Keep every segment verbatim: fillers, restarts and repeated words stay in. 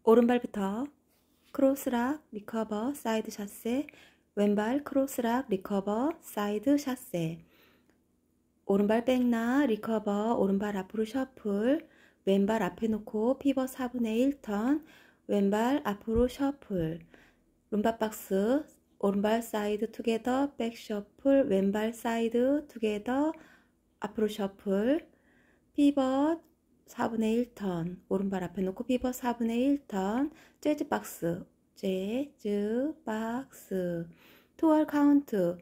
오른발부터 크로스락, 리커버, 사이드 샷세, 왼발 크로스락, 리커버, 사이드 샷세, 오른발 백나, 리커버, 오른발 앞으로 셔플, 왼발 앞에 놓고 피벗 사분의 일 턴, 왼발 앞으로 셔플, 룸바박스, 오른발 사이드 투게더, 백 셔플, 왼발 사이드 투게더, 앞으로 셔플, 피벗 사분의 일 턴, 오른발 앞에 놓고 피벗 사분의 일 턴, 재즈 박스, 재즈 박스, 투월 카운트,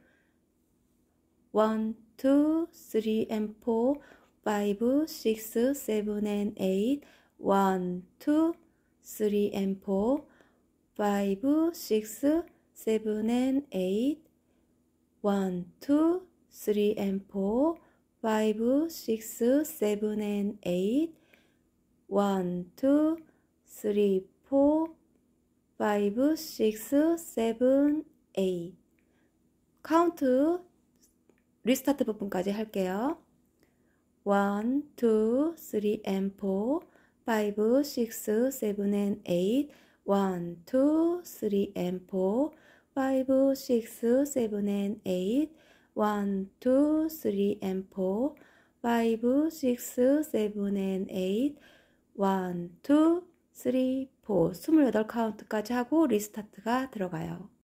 원, 투, 쓰리, and four, five, six, seven, and eight, one, two, three, and four, five, six, seven, and eight, one, two, three, and four, five, six, seven, and eight, one, two, three, four, five, six, seven, eight. 카운트 리스타트 부분까지 할게요. one, two, three, and four, five, six, seven, and eight, one, two, three, and four, five, six, seven, and eight, one, two, three, and four, five, six, seven, and eight, one, two, three, four. 스물여덟 카운트까지 하고 리스타트가 들어가요.